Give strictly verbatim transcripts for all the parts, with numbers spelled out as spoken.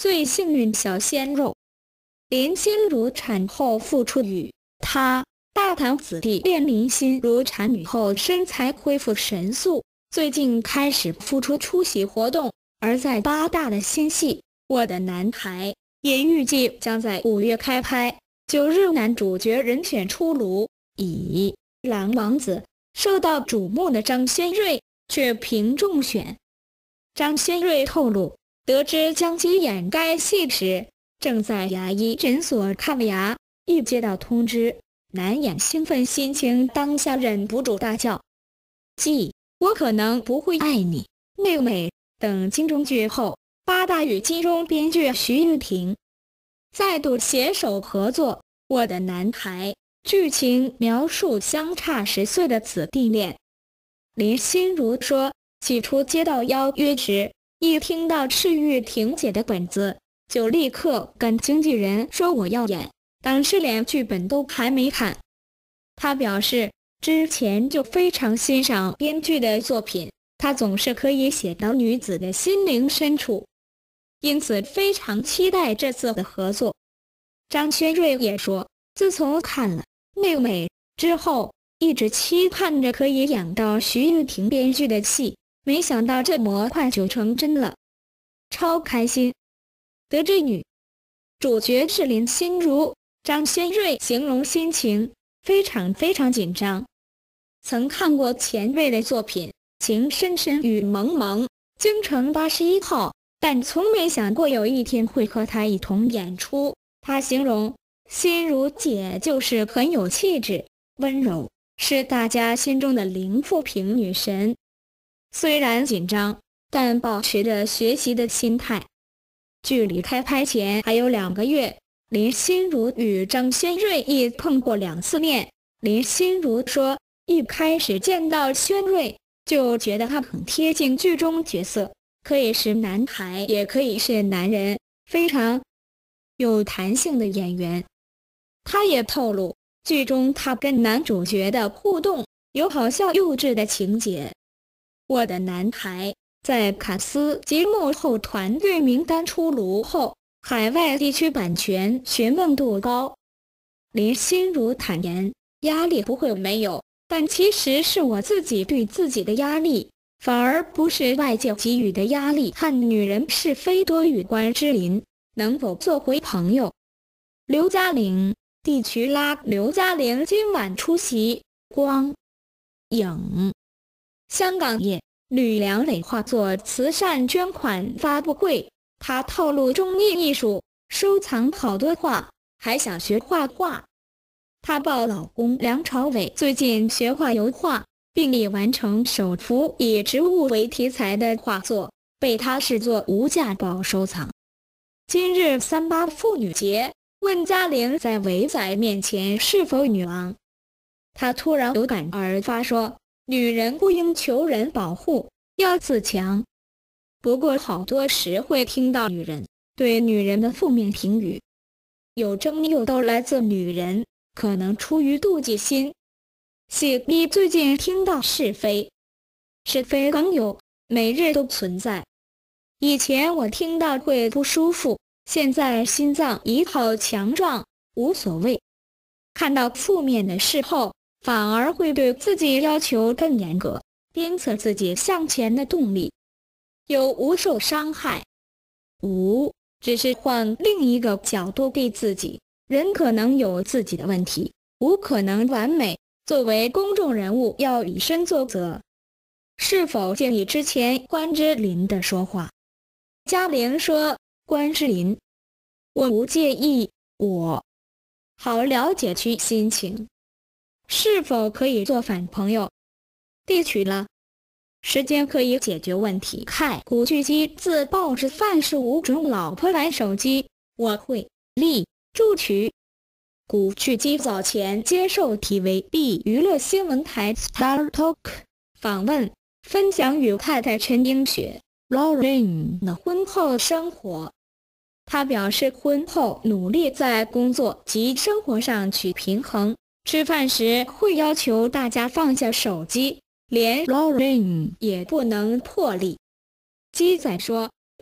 最幸运小鲜肉。林心如产后复出与她大堂子弟恋林心如产女后身材恢复神速，最近开始复出出席活动，而在八大的新戏《我的男孩》也预计将在五月开拍。九日男主角人选出炉，以狼王子受到瞩目的张先瑞却凭中选。张先瑞透露，得知将接演该戏时，正在牙医诊所看牙，一接到通知，难掩兴奋心情，当下忍不住大叫：继我可能不会爱你、妹妹等金钟剧后，八大与金钟编剧徐玉婷再度携手合作《我的男孩》，剧情描述相差十岁的姊弟恋。林心如说，起初接到邀约时，一听到是玉婷姐的本子，就立刻跟经纪人说我要演，当时连剧本都还没看。她表示之前就非常欣赏编剧的作品，她总是可以写到女子的心灵深处，因此非常期待这次的合作。张轩瑞也说，自从看了《妹妹》之后，一直期盼着可以演到徐玉婷编剧的戏，没想到这么快就成真了，超开心。得知女主角是林心如，张轩瑞形容心情非常非常紧张。曾看过前辈的作品《情深深雨蒙蒙》《京城八十一号》，但从没想过有一天会和她一同演出。她形容心如姐就是很有气质、温柔，是大家心中的林富平女神。虽然紧张，但保持着学习的心态。距离开拍前还有两个月，林心如与张轩瑞亦碰过两次面。林心如说，一开始见到轩瑞就觉得他很贴近剧中角色，可以是男孩也可以是男人，非常有弹性的演员。他也透露，剧中他跟男主角的互动有好笑幼稚的情节。我的男孩在卡斯及幕后团队名单出炉后，海外地区版权询问度高。林心如坦言，压力不会没有，但其实是我自己对自己的压力，反而不是外界给予的压力。和女人是非多与关之琳能否做回朋友？刘嘉玲地区拉刘嘉玲今晚出席光影香港也吕良磊化作慈善捐款发布会，他透露中艺艺术收藏好多画，还想学画画。她抱老公梁朝伟最近学画油画，并已完成首幅以植物为题材的画作，被他视作无价宝收藏。今日三八妇女节，问嘉玲在伟仔面前是否女王，她突然有感而发说，女人不应求人保护，要自强。不过好多时会听到女人对女人的负面评语，有争议都来自女人，可能出于妒忌心。喜逼最近听到是非，是非梗有，每日都存在。以前我听到会不舒服，现在心脏一好强壮，无所谓。看到负面的事后，反而会对自己要求更严格，鞭策自己向前的动力。有无受伤害？无，只是换另一个角度对自己。人可能有自己的问题，无可能完美。作为公众人物，要以身作则。是否介意之前关之琳的说话？嘉玲说，关之琳，我不介意，我好了解其心情。是否可以做反朋友？地取了。时间可以解决问题。看古巨基自报纸范是无准老婆玩手机，我会力助取。古巨基早前接受 T V B 娱乐新闻台 Star Talk 访问，分享与太太陈英雪 Lauren 的婚后生活。他表示，婚后努力在工作及生活上取平衡，吃饭时会要求大家放下手机，连 Lauren 也不能破例。基仔说，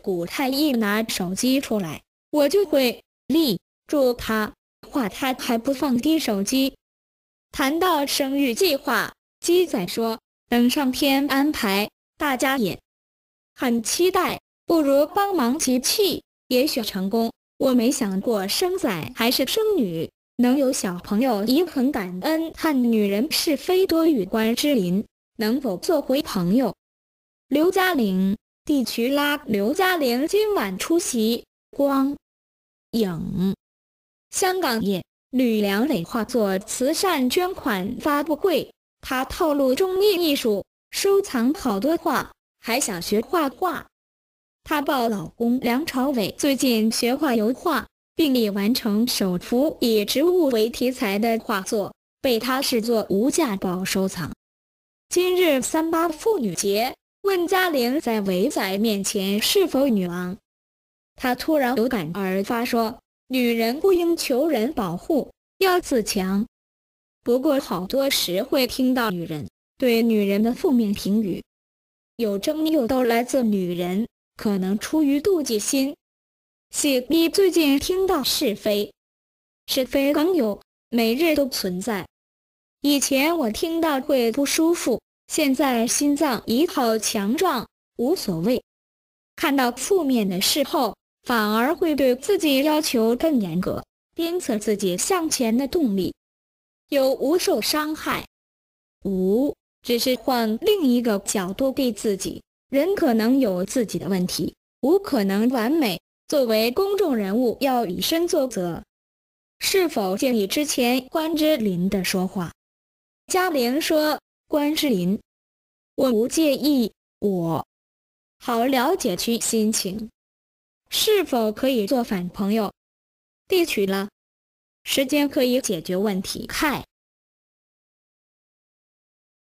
古太一拿手机出来，我就会立住他，话他还不放低手机。谈到生育计划，鸡仔说等上天安排，大家也很期待，不如帮忙集气，也许成功。我没想过生仔还是生女，能有小朋友也很感恩。和女人是非多与关之琳能否做回朋友？刘嘉玲，地区拉刘嘉玲今晚出席光影香港夜吕良磊化作慈善捐款发布会，他透露中意艺术，收藏好多画，还想学画画。她抱老公梁朝伟最近学画油画，并已完成首幅以植物为题材的画作，被她视作无价宝收藏。今日三八妇女节，问嘉玲在伟仔面前是否女王，她突然有感而发说，女人不应求人保护，要自强。不过好多时会听到女人对女人的负面评语，有争议都来自女人，可能出于妒忌心。谢逼最近听到是非，是非刚有，每日都存在。以前我听到会不舒服，现在心脏一好强壮，无所谓。看到负面的事后，反而会对自己要求更严格，鞭策自己向前的动力。有无受伤害？无，只是换另一个角度对自己。人可能有自己的问题，无可能完美。作为公众人物，要以身作则。是否建议之前关之琳的说话？嘉玲说：关之琳，我无介意，我好了解其心情。是否可以做反朋友？地取了，时间可以解决问题。嗨。